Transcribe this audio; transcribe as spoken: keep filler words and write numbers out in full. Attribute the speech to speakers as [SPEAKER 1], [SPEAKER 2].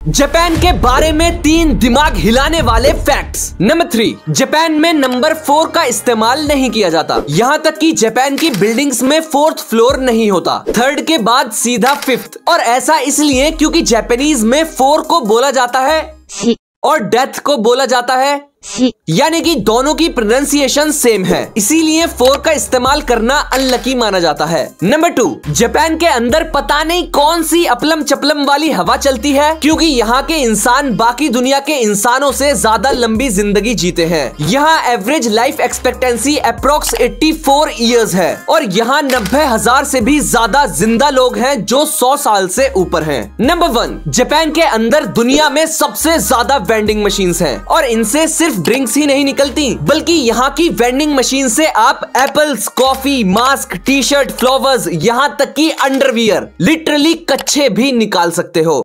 [SPEAKER 1] Japan के बारे में तीन दिमाग हिलाने वाले फैक्ट्स। नंबर थ्री, जापान में नंबर फोर का इस्तेमाल नहीं किया जाता, यहाँ तक कि जापान की बिल्डिंग्स में फोर्थ फ्लोर नहीं होता। थर्ड के बाद सीधा फिफ्थ, और ऐसा इसलिए क्योंकि जापानीज में फोर को बोला जाता है और डेथ को बोला जाता है, यानी कि दोनों की प्रोनाउंसिएशन सेम है, इसीलिए फोर का इस्तेमाल करना अनलकी माना जाता है। नंबर टू, जापान के अंदर पता नहीं कौन सी अपलम चपलम वाली हवा चलती है, क्योंकि यहाँ के इंसान बाकी दुनिया के इंसानों से ज्यादा लंबी जिंदगी जीते हैं। यहाँ एवरेज लाइफ एक्सपेक्टेंसी अप्रोक्स चौरासी इयर्स है और यहाँ नब्बे हजार से भी ज्यादा जिंदा लोग हैं जो सौ साल से ऊपर हैं। नंबर वन, जापान के अंदर दुनिया में सबसे ज्यादा वेंडिंग मशीन्स हैं और इनसे सिर्फ ड्रिंक्स ही नहीं निकलती, बल्कि यहाँ की वेंडिंग मशीन से आप apples, coffee, mask, T-shirt, flowers, यहाँ तक कि अंडरवियर लिटरली कच्चे भी निकाल सकते हो।